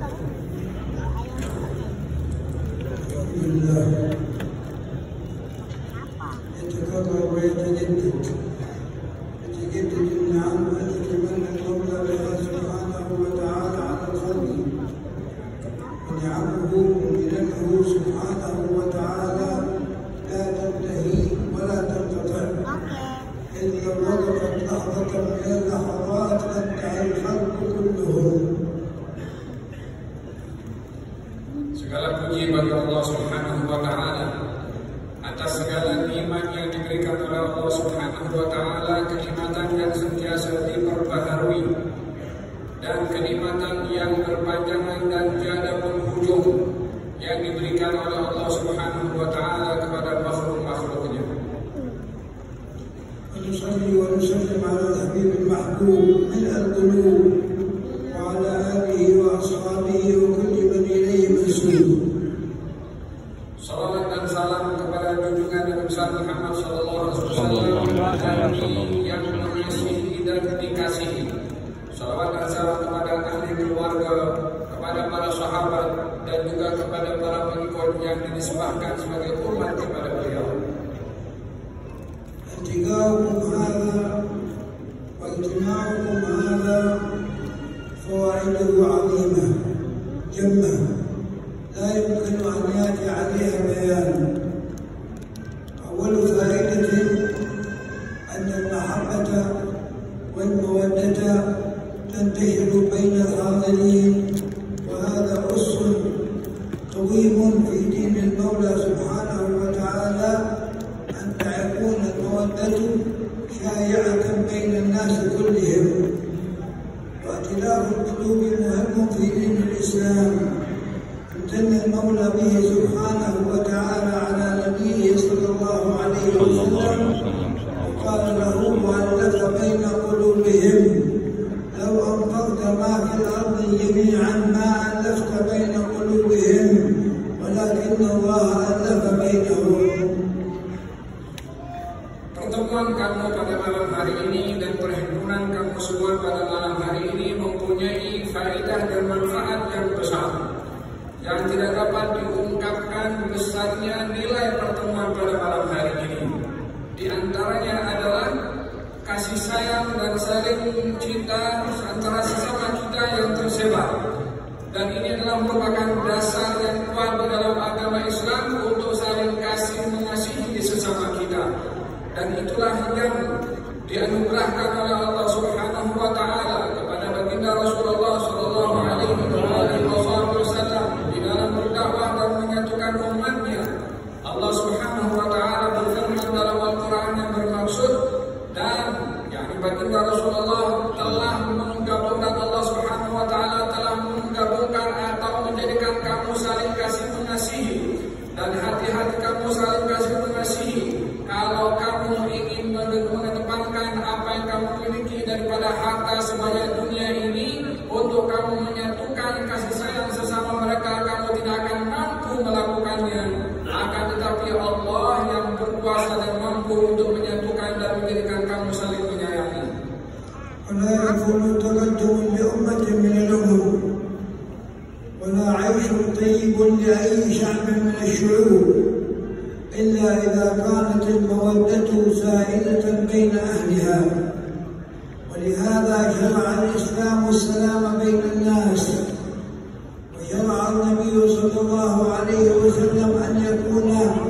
يتكرر ويتجدد النعم التي من المولى بها سبحانه وتعالى على الخلق، ونعمه ومننه سبحانه وتعالى لا تنتهي ولا تنقطع، إذ لو وقفت لحظة من اللحظات لانتهى الخلق كلهم. Segala puji bagi Allah Subhanahu wa taala atas segala nikmat yang diberikan oleh Allah Subhanahu wa taala, kenikmatan yang sentiasa diperbaharui dan kenikmatan yang berpanjangan dan tiada penghujung yang diberikan oleh Allah Subhanahu wa taala kepada makhluk-makhluknya. ونصلي ونسلم على الحبيب المحبوب من القلوب وعلى آله وأصحابه وكل من إليه منسوب. Salawat dan salam kepada junjungan Nabi besar Muhammad sallallahu alaihi wasallam yang mengasihi dan dikasihi. Salawat dan salam kepada ahli keluarga, kepada para sahabat dan juga kepada para pengikut yang dinisbahkan sebagai umat kepada beliau. التقاؤكم هذا واجتماعكم هذا فوائده عظيمة جمة لا يمكن أن يأتي عليها بيان. أول فائدة أن المحبة والمودة تنتشر بين الحاضرين، وهذا أس قويم في دين المولى سبحانه وتعالى أن تكون المودة شائعة بين الناس كلهم. واختلاف القلوب مهم في دين الإسلام، امتن المولى به سبحانه وتعالى على نبيه صلى الله عليه وسلم وقال له وألف بين قلوبهم لو أنفقت ما في الأرض جميعا ما ألفت بين قلوبهم ولكن الله ألف بينهم. Pertemuan kamu pada malam hari ini dan perhimpunan kamu semua pada malam hari ini mempunyai faedah dan manfaat yang besar yang tidak dapat diungkapkan besarnya nilai pertemuan pada malam hari ini. Di antaranya adalah kasih sayang dan saling cinta antara sesama kita yang tersebar, dan ini adalah merupakan dasar yang kuat di dalam agama Islam untuk saling kasih mengasihi sesama kita. Dan itulah yang dianugerahkan oleh Allah Subhanahu wa taala kepada baginda Rasulullah sallallahu alaihi wasallam di dalam berdakwah dan menyatukan umatnya. Allah Subhanahu wa taala berfirman dalam Al-Qur'an yang bermaksud, dan yakni baginda Rasulullah telah menggabungkan, Allah Subhanahu wa taala telah menggabungkan atau menjadikan kamu saling kasih mengasihi dan hati-hati kamu saling kasih mengasihi. Kalau kamu ingin mengedepankan apa yang kamu miliki daripada harta sebanyak dunia ini untuk kamu menyatukan kasih sayang sesama mereka, kamu tidak akan mampu melakukannya. Akan tetapi Allah yang berkuasa dan mampu untuk menyatukan dan menjadikan kamu saling menyayangi. ولا يكون تقدم لأمة من الأمم ولا عيش طيب لأي شعب من الشعوب إلا إذا كانت المودة سائلة بين أهلها. ولهذا شرع الإسلام السلام بين الناس، وشرع النبي صلى الله عليه وسلم أن يكون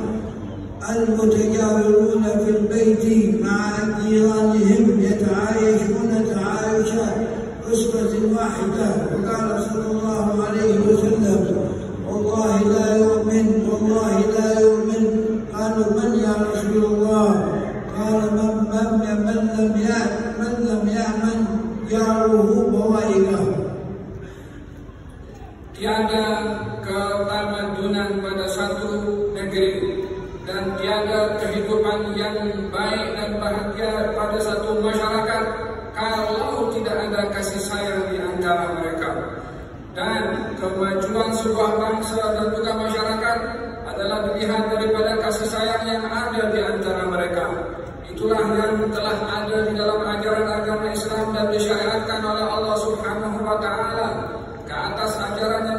المتجاورون في البيت مع جيرانهم يتعايشون تعايش أسرة واحدة. وقال صلى الله عليه وسلم والله لا يؤمن والله لا يؤمن. قالوا من يا رسول الله؟ قال من لم يأمن جاره بوائقه. Tiada ketamadunan pada satu negeri dan tiada kehidupan yang baik dan bahagia pada satu masyarakat kalau tidak ada kasih sayang di antara mereka. Dan kemajuan sebuah bangsa dan juga masyarakat adalah dilihat daripada kasih sayang yang ada di antara mereka. Itulah yang telah ada di dalam ajaran agama Islam dan disyariatkan oleh Allah Subhanahu wa taala. Ke atas ajarannya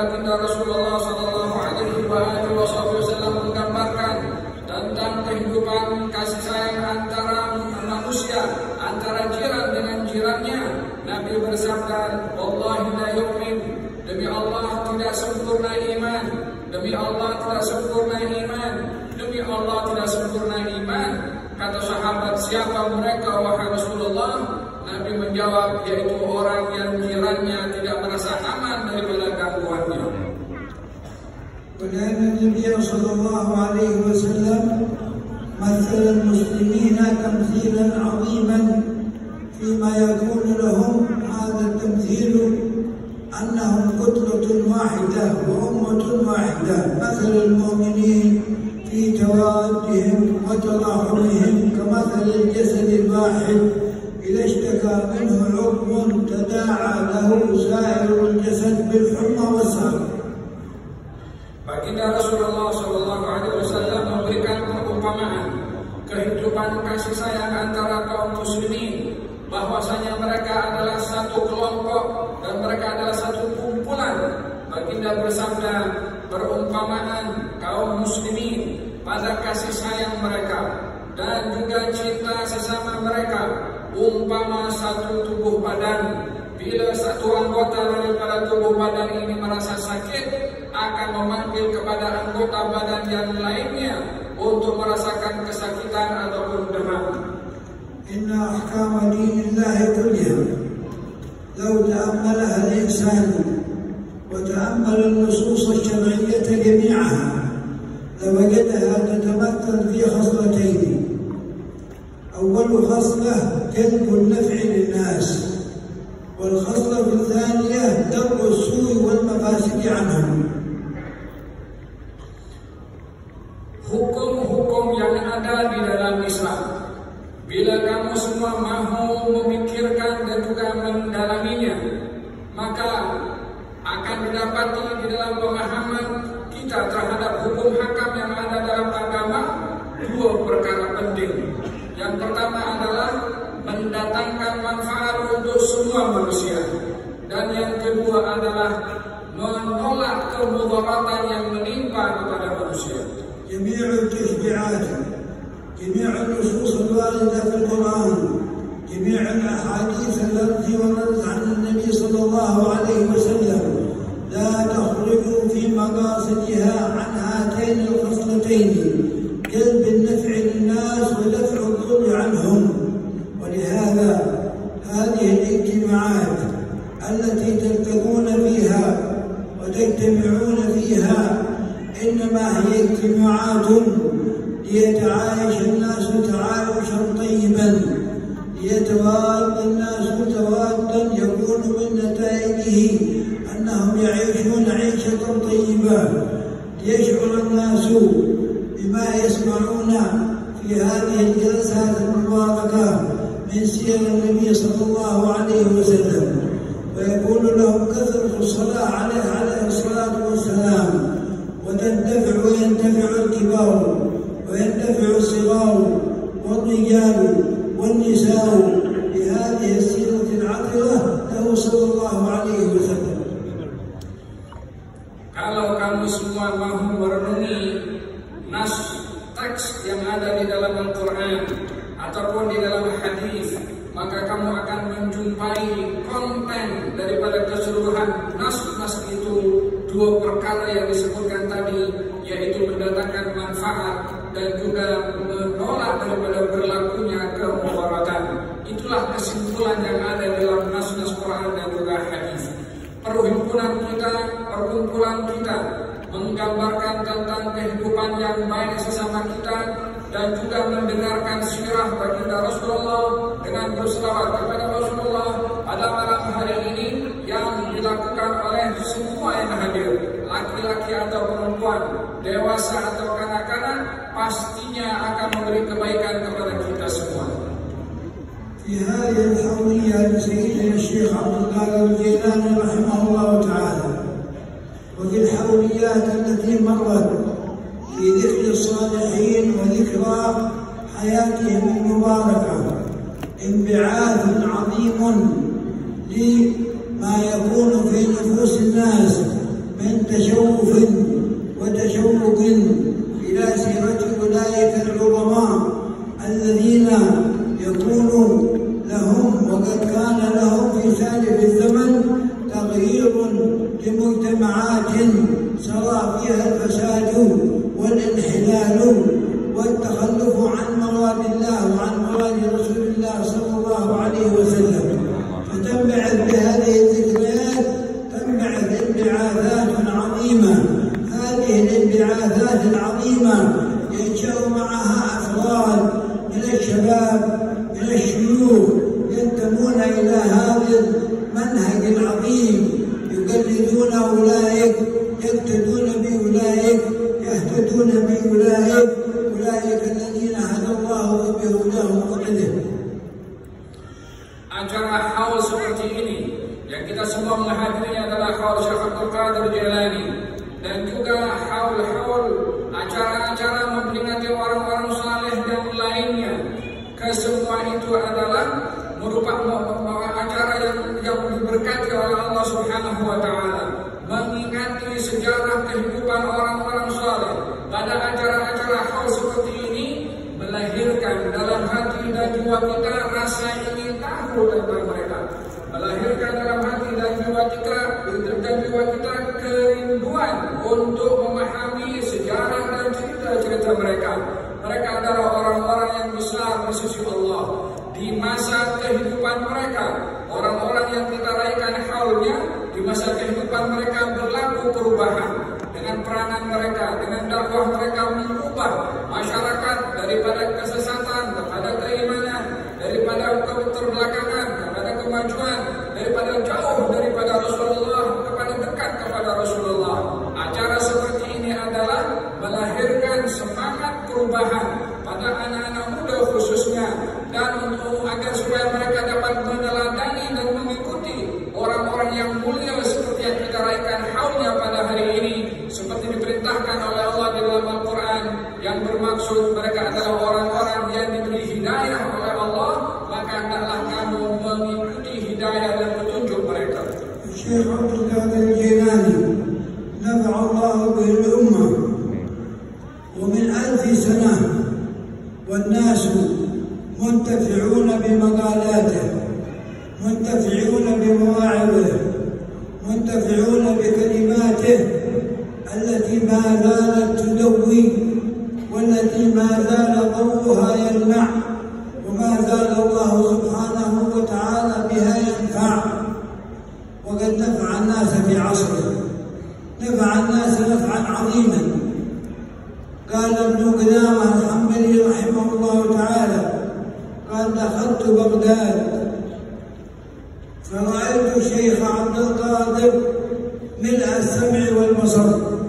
baginda Rasulullah sallallahu alaihi wasallam menggambarkan tentang kehidupan kasih sayang antara manusia, antara jiran dengan jirannya. Nabi bersabda, "Wallahi la yu'min." Demi Allah tidak sempurna iman. Demi Allah tidak sempurna iman. Demi Allah tidak sempurna iman. Kata sahabat, siapa mereka wahai Rasulullah? Nabi menjawab, yaitu orang yang jirannya tidak merasa aman daripada gangguannya. ولأن النبي صلى الله عليه وسلم مثل المسلمين تمثيلا عظيما فيما يكون لهم هذا التمثيل أنهم كتلة واحدة وأمة واحدة، مثل المؤمنين في توادهم وتراحمهم كمثل الجسد الواحد إذا اشتكى منه عضو تداعى له سائر الجسد بالحمى والسهر. Baginda Rasulullah SAW memberikan perumpamaan kehidupan kasih sayang antara kaum muslimin, bahwasanya mereka adalah satu kelompok dan mereka adalah satu kumpulan. Baginda bersabda, perumpamaan kaum muslimin pada kasih sayang mereka dan juga cinta sesama mereka umpama satu tubuh badan. Bila satu anggota daripada tubuh badan ini merasa sakit, akan memanggil kepada anggota badan yang lainnya untuk merasakan kesakitan ataupun demam. Inna ahkam dinillahi kulliha law ta'ammalaha al-insan wa ta'ammala an-nusus ash-shar'iyyah jami'aha lawajadaha tatamathal fi khaslatayn. Awwal khaslah jalb an-naf'i lin-nas, والخصلة الثانية درء السوء والمفاسد عنهم. Hukum-hukum yang ada di dalam Islam, bila kamu semua mahu memikirkan dan juga mendalaminya, maka akan didapati di dalam pemahaman kita terhadap hukum hakam yang ada dalam agama dua perkara penting. Yang pertama adalah mendatangkan manfaat untuk semua manusia, dan yang kedua adalah menolak kemudaratan yang menimpa kepada manusia. جميع التشريعات، جميع النصوص الواردة في القرآن، جميع الأحاديث التي وردت عن النبي صلى الله عليه وسلم لا تخرج في مقاصدها عن هاتين الخصلتين، جلب النفع للناس ودفع الضر عنهم. ولهذا هذه الاجتماعات التي تلتقون فيها وتجتمعون فيها إنما هي اجتماعات ليتعايش الناس تعايشا طيبا، ليتواد الناس توادا يكون من نتائجه أنهم يعيشون عيشة طيبة، ليشعر الناس بما يسمعون في هذه الجلسات المباركة من سير النبي صلى الله عليه وسلم، ويقول لهم كثرة الصلاة عليه الصلاة والسلام، وتنتفع وينتفع الكبار وينتفع الصغار والرجال والنساء بهذه السيرة العطرة له صلى الله عليه وسلم. Kalau kamu semua mahu merenungi nas teks yang ada di dalam Al-Quran ataupun di dalam hadis, maka kamu akan menjumpai konten daripada keseluruhan nas-nas itu dua perkara yang disebutkan tadi, yaitu mendatangkan manfaat dan juga menolak daripada berlakunya kemudaratan. Itulah kesimpulan yang ada dalam nas-nas Quran dan juga hadis. Perkumpulan kita menggambarkan tentang kehidupan yang baik sesama kita dan juga mendengarkan sirah baginda Rasulullah dengan berselawat kepada Rasulullah pada malam hari ini yang dilakukan oleh semua yang hadir, laki-laki atau perempuan, dewasa atau kanak-kanak, pastinya akan memberi kebaikan kepada kita semua. في هذه الحولية لسيدنا الشيخ عبد القادر الجيلاني رحمه الله تعالى، وفي الحوليات التي مرت في ذكر الصالحين وذكرى حياتهم المباركة انبعاث عظيم لما يكون في نفوس الناس من تشوف وتشوق إلى سيرة أولئك العظماء الذين يكون لهم وقد كان لهم في سالف الزمن تغيير لمجتمعات سرى فيها الفساد والانحلال والتخلف عن مراد الله وعن مراد رسول الله صلى الله عليه وسلم. فتنبعث بهذه الذكريات تنبعث انبعاثات عظيمة. هذه الانبعاثات العظيمة ينشأ معها أفراد من الشباب من الشيوخ ينتمون إلى هذا المنهج العظيم، يقلدون أولئك، يقتدون بأولئك، يهتدون بأولئك، أولئك الذين هدى الله فبهداه مقتدر. Acara haul seperti ini yang kita semua menghadirinya adalah haul Syekh Abdul Qadir Jailani, dan juga haul-haul acara-acara memperingati orang-orang saleh yang lainnya. Kesemua itu adalah merupakan acara yang diberkati oleh Allah Subhanahu wa taala, mengingati sejarah kehidupan orang-orang saleh. Pada acara-acara haul seperti ini melahirkan dalam hati dan jiwa kita rasa ingin tahu tentang mereka, melahirkan dalam hati dan jiwa kita kerinduan untuk memahami sejarah dan cerita-cerita mereka. Mereka adalah orang-orang yang besar di sisi Allah. Di masa kehidupan mereka, orang-orang yang kita raikan haulnya, di masa kehidupan mereka berlaku perubahan. Dengan peranan mereka, dengan dakwah mereka mengubah masyarakat daripada kesesatan kepada keimanan, daripada keterbelakangan kepada kemajuan, daripada jauh daripada Rasulullah kepada dekat kepada Rasulullah. Acara seperti ini adalah melahirkan semangat perubahan pada anak-anak muda khususnya, dan agar supaya mereka dapat meneladani dan mengikuti orang-orang yang mulia seperti yang kita raikan haulnya pada hari ini, seperti diperintahkan oleh Allah di dalam Al-Quran, yang bermaksud mereka adalah orang-orang yang diberi hidayah oleh Allah, maka hendaklah kamu mengikuti hidayah dan petunjuk mereka. Syekh Abdul Qadir Jailani نفع الله به الأمة ومن 1000 سنة والناس منتفعون بمقالاته، منتفعون بمواعظه، منتفعون بكلماته التي ما زالت تدوي والتي ما زال ضوءها يلمع، وما زال الله سبحانه وتعالى بها ينفع. وقد نفع الناس في عصره، نفع الناس نفعا عظيما. قال ابن قدامة الحنبلي رحمه الله تعالى قال دخلت بغداد فرأيت الشيخ عبد القادر ملء السمع والبصر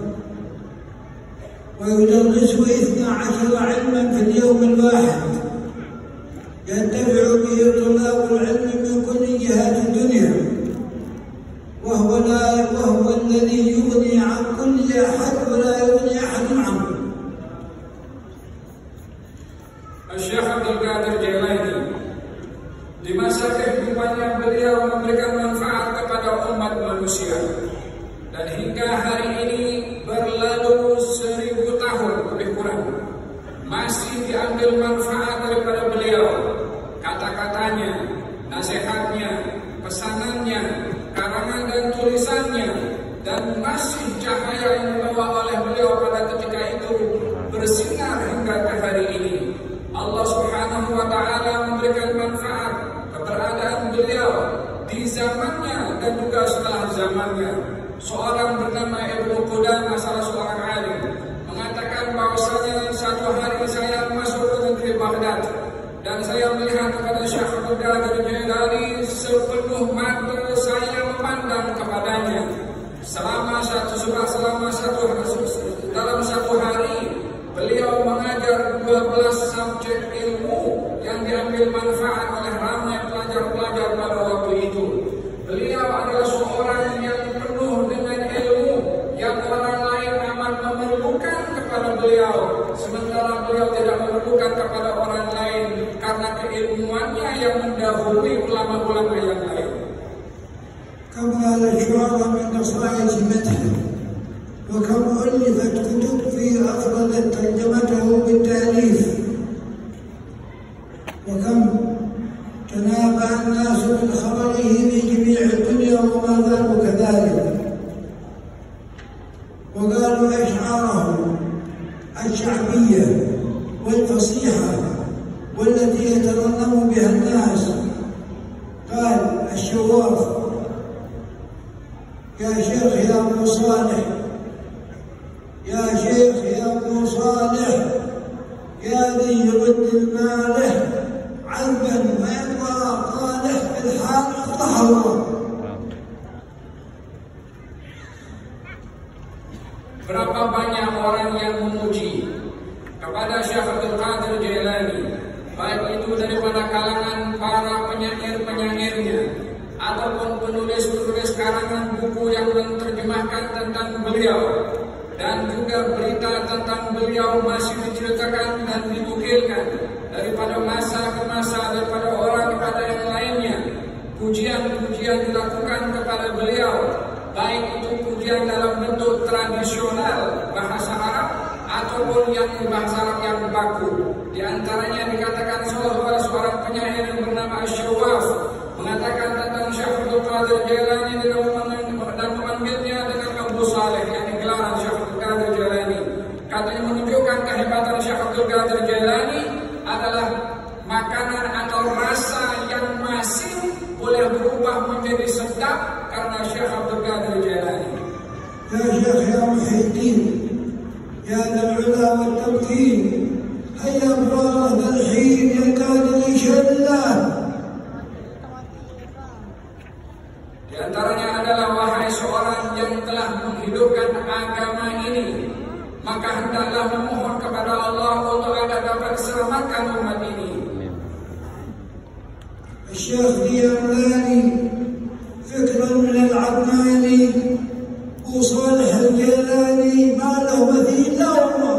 ويدرس 12 علما في اليوم الواحد ينتفع به طلاب العلم من كل جهات الدنيا، وهو الذي يغني عن كل أحد ولا يغني أحد عنه. Syekh Abdul Qadir Jailani di masa kehidupannya beliau memberikan manfaat kepada umat manusia, dan hingga hari ini berlalu 1000 tahun lebih kurang masih diambil manfaat daripada beliau. Kata-katanya, nasihatnya, pesanannya, karangan dan tulisannya, dan masih cahaya yang dibawa oleh beliau pada ketika itu bersinar hingga ke hari ini. Allah Subhanahu wa taala memberikan manfaat keberadaan beliau di zamannya dan juga setelah zamannya. Seorang bernama Ibnu Qudamah, salah seorang alim, mengatakan bahwasanya satu hari saya masuk ke negeri Baghdad dan saya melihat kepada Syekh Abdul Qadir Jailani sepenuh mata saya memandang kepadanya. Dalam satu hari beliau mengajar 12 subjek ilmu yang diambil manfaat oleh ramai pelajar-pelajar pada waktu itu. Beliau adalah seorang yang penuh dengan ilmu yang orang lain amat memerlukan kepada beliau, sementara beliau tidak memerlukan kepada orang lain karena keilmuannya yang mendahului ulama-ulama yang lain. كما قال الشعراء من قصائد مدحه وكم ألفت كتب فيه أفردت ترجمته بالتأليف، وكم تنابأ الناس من خبره في جميع الدنيا وما زالوا كذلك، وقالوا أشعاره الشعبية والفصيحة والتي يترنم بها الناس. قال الشواف: يا شيخ يا أبو صالح، يا شيخ يا أبو صالح، يا ذي يرد المالح، عذبا ما يطلع طالح بالحال افتح الله. Berapa banyak orang yang memuji kepada Syekh Abdul Qadir Jailani, baik itu daripada kalangan para penyair-penyairnya ataupun penulis-penulis karangan buku yang menerjemahkan tentang beliau, dan juga berita tentang beliau masih diceritakan dan dinukilkan daripada masa ke masa, daripada orang kepada yang lainnya. Pujian-pujian dilakukan kepada beliau, baik itu pujian dalam bentuk tradisional bahasa Arab ataupun yang bahasa Arab yang baku. Di antaranya dikatakan oleh seorang penyair yang bernama Syawaf mengatakan tentang Syekh Abdul Qadir Jailani dan memanggilnya dengan Abu Saleh, yang gelaran Syekh Abdul Qadir Jailani. Katanya menunjukkan kehebatan Syekh Abdul Qadir Jailani adalah makanan atau rasa yang masih boleh berubah menjadi sedap karena Syekh Abdul Qadir Jailani. Ya Syekh ya Muhyiddin, ya Dhal Ula wal Tamkin, hayya brah dhal hin yakad inshallah. Di antaranya adalah, wahai seorang yang telah menghidupkan agama ini, maka hendaklah memohon kepada Allah untuk agar dapat selamatkan umat ini. الشيخ ديالاني فكرا من العدناني وصالح الجيلاني ما له مثيل الا الله.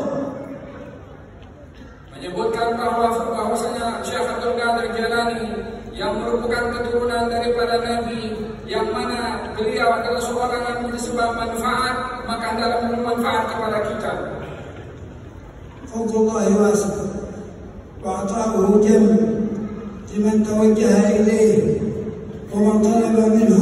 Menyebutkan bahwasanya Syekh Abdul Qadir Jailani yang merupakan keturunan daripada Nabi, yang mana beliau adalah seorang yang memberi sebab manfaat, maka dalam bermanfaat kepada kita. Fadlullahi wasi'a wa ata'uhu jam لمن توجه إليه ومن طلب منه،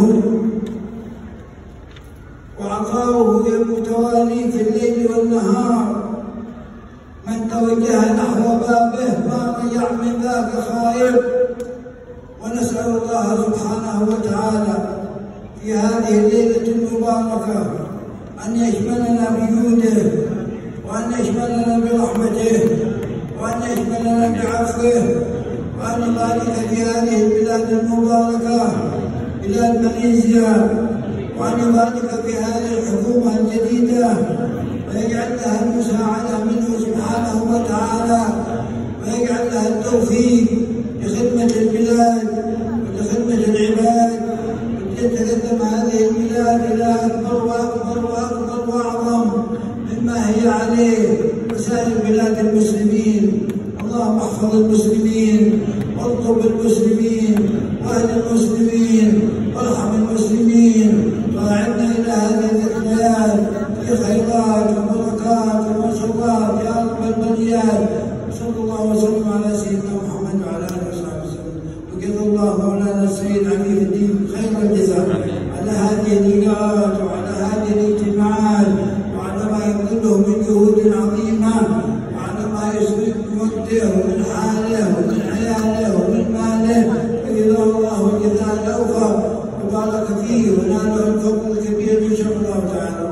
وعطاؤه المتوالي في الليل والنهار. من توجه نحو بابه ما ضيع من ذاك خائر. ونسأل الله سبحانه وتعالى في هذه الليلة المباركة أن يشملنا بجوده، وأن يشملنا برحمته، وأن يشملنا بعفوه، وأن يبارك في هذه البلاد المباركة بلاد ماليزيا، وأن يبارك في هذه الحكومة الجديدة ويجعل لها المساعدة منه سبحانه وتعالى، ويجعل لها التوفيق لخدمة البلاد ولخدمة العباد، لتتقدم هذه البلاد إلى أكبر وأكبر وأكبر وأعظم مما هي عليه وسائر بلاد المسلمين. اللهم احفظ المسلمين وارزق المسلمين واهل المسلمين وارحم المسلمين، واعنا الى هذه الاحداث في خيرات وبركات ومسرات يا رب البريات. صلى الله وسلم على سيدنا محمد وعلى اله وصحبه وسلم. وجزا الله مولانا السيد عميد الدين خير الجزاء على هذه اللقاءات وعلى هذه الاجتماعات وعلى ما يبذله من جهود عظيمه، وعلى ما يسبق وقته ومن حاله ومن عياله ومن ماله، فجزاه الله الجزاء الاوفى وبارك فيه وناله الفضل الكبير ان شاء الله تعالى.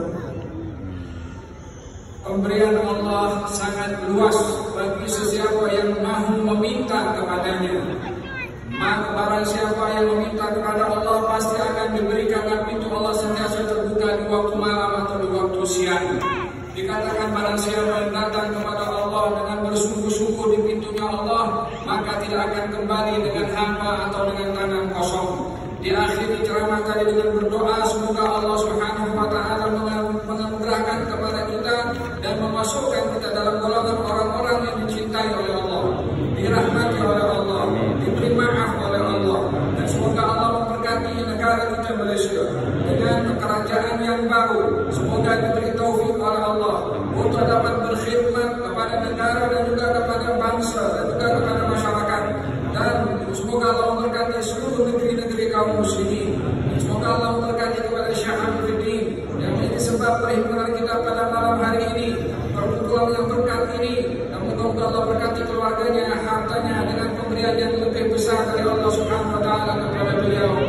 Pemberian Allah sangat luas bagi sesiapa yang mahu meminta kepadanya. Maka barang siapa yang meminta kepada Allah pasti akan diberikan, pintu Allah sentiasa terbuka di waktu malam atau di waktu siang. Dikatakan barang siapa yang datang kepada Allah dengan bersungguh-sungguh di pintunya Allah, maka tidak akan kembali dengan hampa atau dengan tangan kosong. Di akhir ceramah tadi dengan berdoa semoga Allah Subhanahu wa taala menganugerahkan kepada kita dan memasukkan kita dalam golongan orang-orang yang dicintai oleh Allah, dirahmati oleh Allah, diberi maaf oleh Allah, dan semoga Allah memberkati negara kita Malaysia dengan pekerjaan yang baru. Semoga diberi taufik oleh Allah untuk dapat berkhidmat kepada negara dan juga kepada bangsa dan juga kepada masyarakat. Dan semoga Allah memberkati seluruh negeri-negeri kaum muslimin. Semoga Allah memberkati kepada Syekh Hamiduddin yang menjadi sebab perhimpunan kita pada malam hari ini, perkumpulan yang berkat ini. Dan moga Allah berkati keluarganya, hartanya dengan pemberian yang lebih besar dari Allah Subhanahu wa taala kepada beliau.